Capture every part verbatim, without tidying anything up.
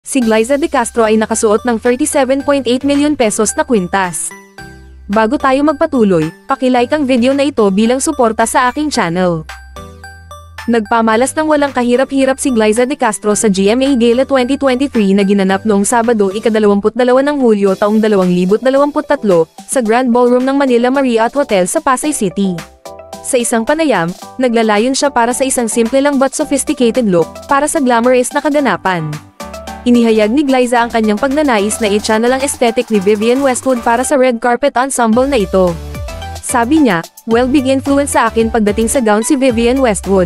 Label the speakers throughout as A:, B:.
A: Si Glaiza de Castro ay nakasuot ng thirty-seven point eight milyon pesos na kwintas. Bago tayo magpatuloy, paki-like ang video na ito bilang suporta sa aking channel. Nagpamalas ng walang kahirap-hirap si Glaiza de Castro sa G M A Gala twenty twenty-three na ginanap noong Sabado ika-dalawampu't dalawa ng Hulyo taong dalawang libo't dalawampu't tatlo, sa Grand Ballroom ng Manila Marriott Hotel sa Pasay City. Sa isang panayam, naglalayon siya para sa isang simple lang but sophisticated look, para sa glamorous na kaganapan. Inihayag ni Glaiza ang kanyang pagnanais na i-channel ang aesthetic ni Vivienne Westwood para sa red carpet ensemble na ito. Sabi niya, well big influence sa akin pagdating sa gown si Vivienne Westwood.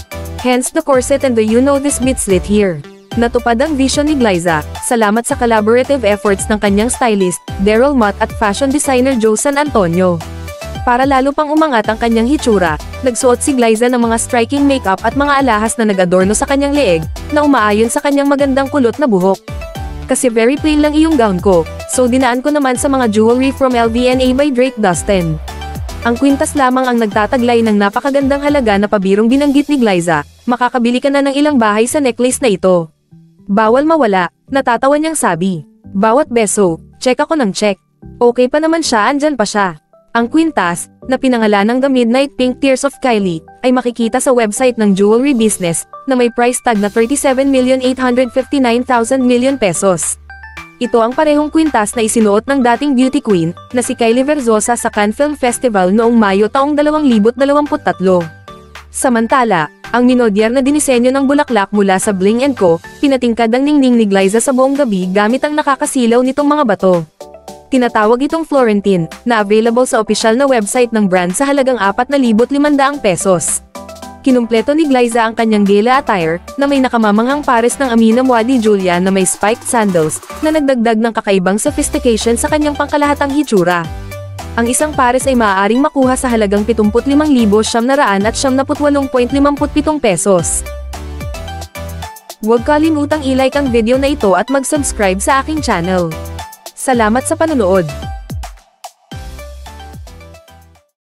A: Hence the corset and the you know this bit slit here. Natupad ang vision ni Glaiza, salamat sa collaborative efforts ng kanyang stylist, Daryl Mott at fashion designer Joe San Antonio. Para lalo pang umangat ang kanyang hitsura, nagsuot si Glaiza ng mga striking makeup at mga alahas na nag-adorno sa kanyang leeg, na umaayon sa kanyang magandang kulot na buhok. Kasi very plain lang iyong gown ko, so dinaan ko naman sa mga jewelry from L V and A by Drake Dustin. Ang kwintas lamang ang nagtataglay ng napakagandang halaga na pabirong binanggit ni Glaiza, makakabili ka na ng ilang bahay sa necklace na ito. Bawal mawala, natatawa niyang sabi. Bawat beso, check ako ng check. Okay pa naman siya, andyan pa siya. Ang kwintas, na pinangalan ng The Midnight Pink Tears of Kylie, ay makikita sa website ng jewelry business, na may price tag na thirty-seven million eight hundred fifty-nine thousand million pesos. Ito ang parehong kwintas na isinuot ng dating beauty queen, na si Kylie Verzosa sa Cannes Film Festival noong Mayo taong dalawang libo't dalawampu't tatlo. Samantala, ang minodyar na dinisenyo ng bulaklak mula sa Bling and Co, pinatingkad ang ningning ni Glaiza sa buong gabi gamit ang nakakasilaw nitong mga bato. Tinatawag itong Florentine, na available sa opisyal na website ng brand sa halagang apat na libo't limandaan pesos. Kinumpleto ni Glaiza ang kanyang gala attire, na may nakamamanghang pares ng Amina Muaddi Julia na may spiked sandals, na nagdagdag ng kakaibang sophistication sa kanyang pangkalahatang hitsura. Ang isang pares ay maaaring makuha sa halagang pitungput limang libo siyam na raan at siyam na putwalong point limampu't pitong pesos. Huwag kalimutang i-like ang video na ito at mag-subscribe sa aking channel. Salamat sa panonood!